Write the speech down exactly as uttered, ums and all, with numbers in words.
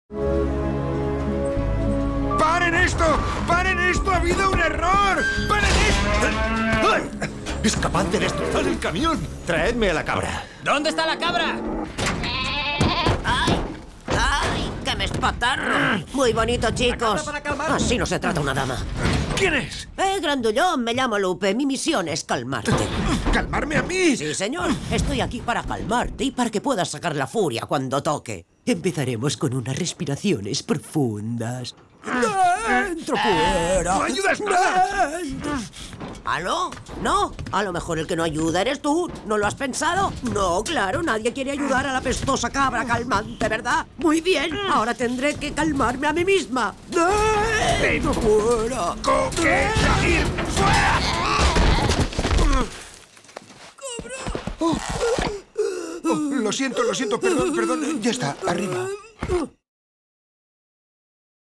¡Paren esto! ¡Paren esto! ¡Ha habido un error! ¡Paren esto! ¡Ay! ¡Es capaz de destrozar el camión! Traedme a la cabra. ¿Dónde está la cabra? ¡Ay! ¡Ay! ¡Que me espatarro! Muy bonito, chicos. Así no se trata una dama. ¿Quién es? Eh, grandullón, me llamo Lupe. Mi misión es calmarte. ¿Calmarme a mí? Sí, señor. Estoy aquí para calmarte y para que puedas sacar la furia cuando toque. Empezaremos con unas respiraciones profundas. ¡Dentro, fuera! ¡No ayudas nada! ¡Dentro! ¿Aló? No, a lo mejor el que no ayuda eres tú. ¿No lo has pensado? No, claro, nadie quiere ayudar a la pestosa cabra calmante, ¿verdad? Muy bien, ahora tendré que calmarme a mí misma. ¡Dentro, fuera! ¡Que salir fuera! Oh, lo siento, lo siento, perdón, perdón. Ya está, arriba.